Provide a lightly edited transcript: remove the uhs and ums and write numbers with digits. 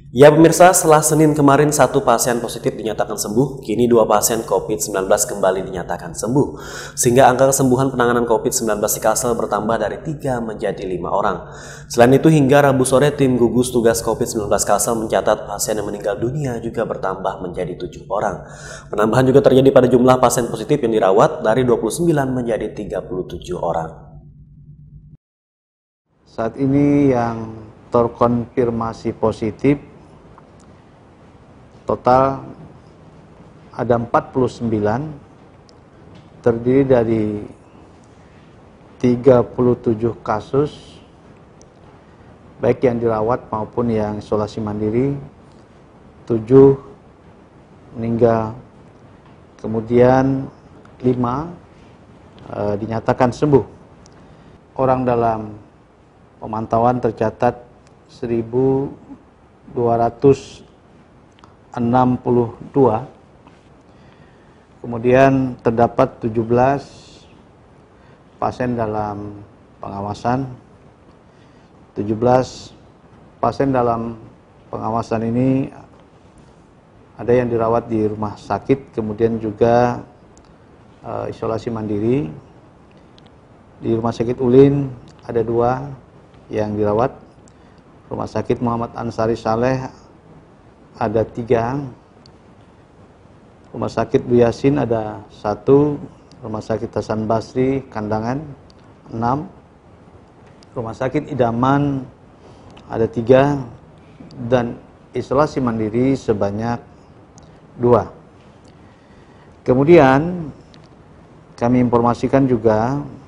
Ya pemirsa, setelah Senin kemarin satu pasien positif dinyatakan sembuh, kini dua pasien COVID-19 kembali dinyatakan sembuh. Sehingga angka kesembuhan penanganan COVID-19 di Kalsel bertambah dari 3 menjadi 5 orang. Selain itu hingga Rabu sore tim gugus tugas COVID-19 Kalsel mencatat pasien yang meninggal dunia juga bertambah menjadi 7 orang. Penambahan juga terjadi pada jumlah pasien positif yang dirawat dari 29 menjadi 37 orang. Saat ini yang terkonfirmasi positif total ada 49, terdiri dari 37 kasus, baik yang dirawat maupun yang isolasi mandiri, 7 meninggal, kemudian 5 dinyatakan sembuh. Orang dalam pemantauan tercatat 1.262, kemudian terdapat 17 pasien dalam pengawasan. 17 pasien dalam pengawasan ini ada yang dirawat di rumah sakit, kemudian juga isolasi mandiri. Di rumah sakit Ulin ada 2 yang dirawat. Rumah sakit Muhammad Ansari Saleh ada 3, rumah sakit Bu Yasin ada 1, rumah sakit Hasan Basri Kandangan 6, rumah sakit Idaman ada 3, dan isolasi mandiri sebanyak 2. Kemudian kami informasikan juga